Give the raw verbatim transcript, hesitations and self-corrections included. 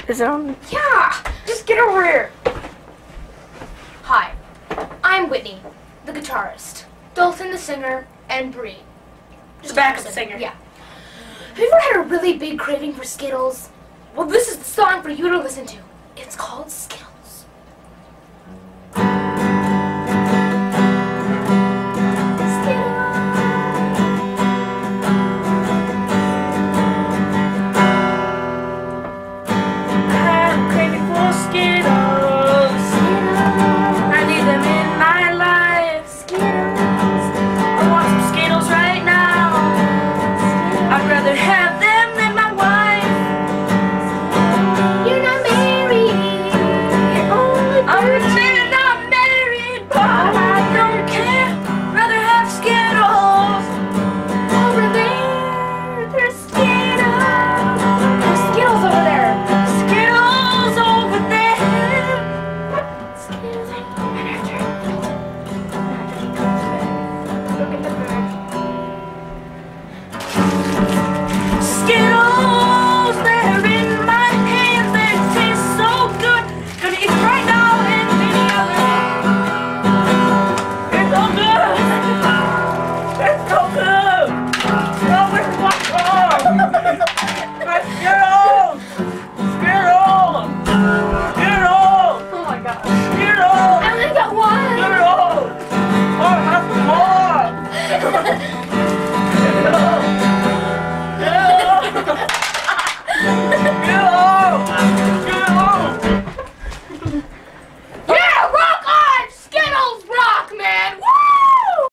Is it on? Yeah! Just get over here! Hi, I'm Whitney, the guitarist, Dalton the singer, and Bree. The backup singer. Yeah. Have you ever had a really big craving for Skittles? Well, this is the song for you to listen to. It's called Skittles.